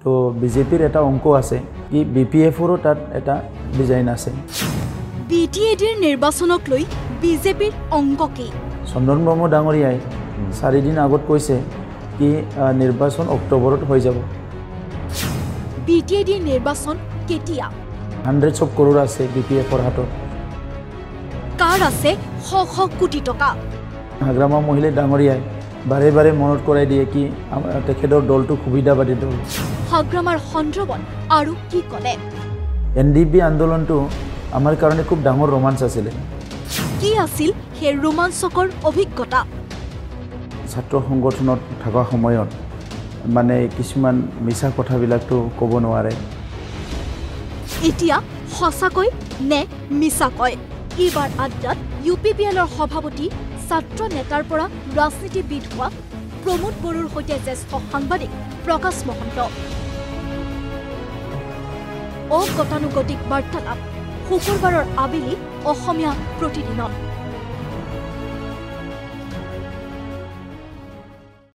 তো বিজেপিৰ এটা অংক আছে কি বিপিএফৰো তাত এটা ডিজাইন আছে বিটিএডিৰ নিৰ্বাচনক লৈ বিজেপিৰ অংক কি চন্দন ব্ৰহ্ম ডাঙৰীয়াই 4 দিন আগত কৈছে কি নিৰ্বাচন অক্টোবৰত হৈ যাব বিটিএডিৰ নিৰ্বাচন কেতিয়া 100 crore আছে বিপিএফৰ হাতত কাৰ আছে শ শ কোটি টকা হাগ্ৰামা মহিলা ডাঙৰীয়াই বাৰে বাৰে মনত কৰাই দিয়ে কি তেখেতৰ দলটো সুবিধাবাদী দল হাগ্ৰামাৰ সন্দৰ্ভত আৰু কি ক'লে এনডিপি আন্দোলনটো আমাৰ কাৰণে খুব ডাঙৰ ৰোমাঞ্চ আছিল কি আছিল সেই ৰোমাঞ্চকৰ অভিজ্ঞতা ছাত্ৰ সংগঠনত থকা সময়ত মানে কিছুমান মিছা কথাবিলাকটো ক'ব নোৱাৰে এতিয়া সঁচাকৈ নে মিছাকৈ এইবাৰ আড্ডাত ইউপিপিএলৰ সভাপতি ছাত্ৰ নেতাৰ পৰা ৰাজনীতিবিদ হোৱা প্ৰমোদ বড়োৰ সৈতে জ্যেষ্ঠ সাংবাদিক প্ৰকাশ মহন্ত অগতানুগতিক বাৰ্তালাপ শুকুৰবাৰৰ আবেলি অসমীয়া প্ৰতিদিনত।